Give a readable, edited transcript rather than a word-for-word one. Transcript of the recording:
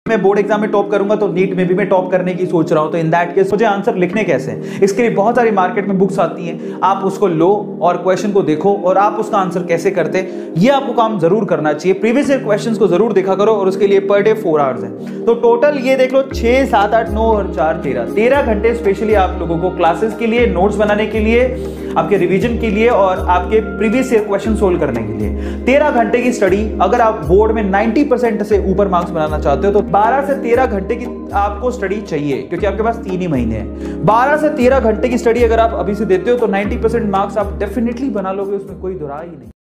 मैं board exam में top करूंगा तो नीट में भी मैं टॉप करने की सोच रहा हूं, तो इन दैट केस मुझे आंसर लिखने कैसे हैं? इसके लिए बहुत सारी मार्केट में बुक्स आती हैं, आप उसको लो और क्वेश्चन को देखो और आप उसका आंसर कैसे करते, ये आपको काम जरूर करना चाहिए। प्रीवियस ईयर क्वेश्चंस को जरूर देखा करो और उसके लिए पर डे 4 आवर्स है, तो टोटल ये देख लो 6, 7, 8, 9 और 4, 13 घंटे स्पेशली आप लोगों को क्लासेस के लिए, नोट्स बनाने के लिए, आपके रिवीजन के लिए और आपके प्रीवियस ईयर क्वेश्चन सोल्व करने के लिए 13 घंटे की स्टडी। अगर आप बोर्ड में 90% से ऊपर मार्क्स बनाना चाहते हो तो 12 से 13 घंटे की आपको स्टडी चाहिए, क्योंकि आपके पास 3 ही महीने हैं। 12 से 13 घंटे की स्टडी अगर आप अभी से देते हो तो 90% मार्क्स आप डेफिनेटली बना लोगे, उसमें कोई दुराई नहीं।